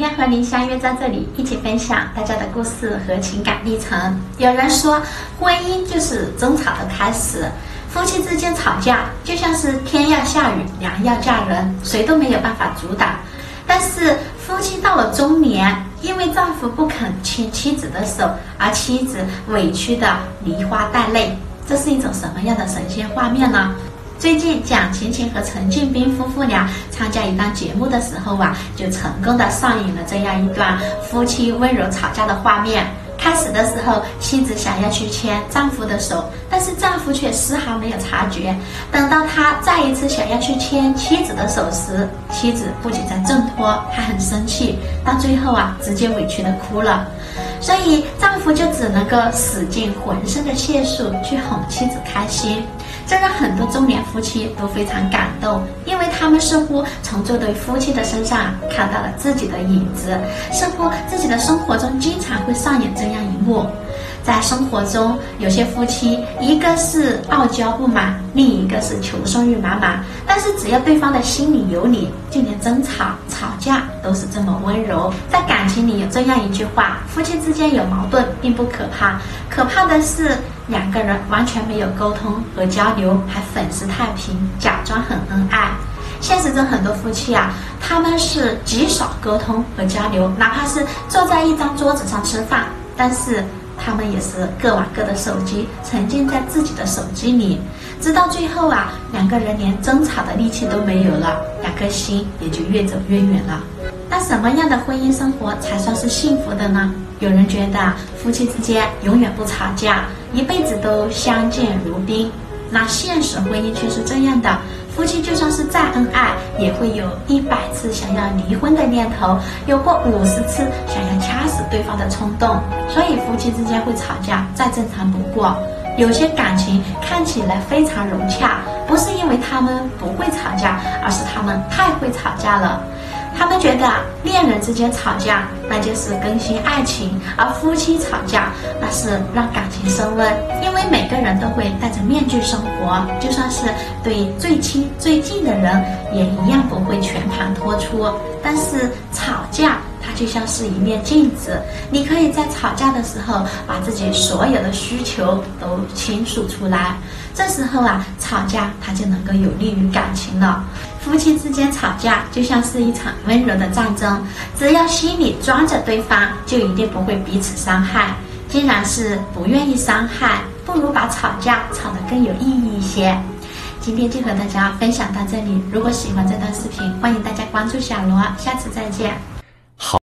天和您相约在这里，一起分享大家的故事和情感历程。有人说，婚姻就是争吵的开始，夫妻之间吵架就像是天要下雨，娘要嫁人，谁都没有办法阻挡。但是夫妻到了中年，因为丈夫不肯牵妻子的手，而妻子委屈的梨花带泪，这是一种什么样的神仙画面呢？最近蒋勤勤和陈俊斌夫妇俩参加一档节目的时候就成功的上演了这样一段夫妻温柔吵架的画面。开始的时候，妻子想要去牵丈夫的手，但是丈夫却丝毫没有察觉。等到他再一次想要去牵妻子的手时，妻子不仅在挣脱，还很生气，到最后直接委屈的哭了。所以丈夫就只能够使尽浑身的解数去哄妻子开心。这让很多中年夫妻都非常感动，因为他们似乎从这对夫妻的身上看到了自己的影子，似乎自己的生活中经常会上演这样一幕。在生活中，有些夫妻，一个是傲娇不满，另一个是求生欲满满，但是只要对方的心里有你，就连争吵、吵架都是这么温柔。在感情里有这样一句话，夫妻之间有矛盾并不可怕，可怕的是两个人完全没有沟通和交流，还粉饰太平，假装很恩爱。现实中很多夫妻他们是极少沟通和交流，哪怕是坐在一张桌子上吃饭，但是他们也是各玩各的手机，沉浸在自己的手机里，直到最后两个人连争吵的力气都没有了，两颗心也就越走越远了。那什么样的婚姻生活才算是幸福的呢？有人觉得夫妻之间永远不吵架，一辈子都相见如宾。那现实婚姻却是这样的，夫妻就算是再恩爱，也会有100次想要离婚的念头，有过50次想要掐死对方的冲动。所以夫妻之间会吵架再正常不过。有些感情看起来非常融洽，不是因为他们不会吵架，而是他们太会吵架了。他们觉得恋人之间吵架那就是更新爱情，而夫妻吵架那是让感情升温。因为每个人都会戴着面具生活，就算是对最亲最近的人，也一样不会全盘托出。但是吵架它就像是一面镜子，你可以在吵架的时候把自己所有的需求都倾诉出来，这时候吵架它就能够有利于感情了。夫妻之间吵架就像是一场温柔的战争，只要心里装着对方，就一定不会彼此伤害。既然是不愿意伤害，不如把吵架吵得更有意义一些。今天就和大家分享到这里，如果喜欢这段视频，欢迎大家关注小罗，下次再见。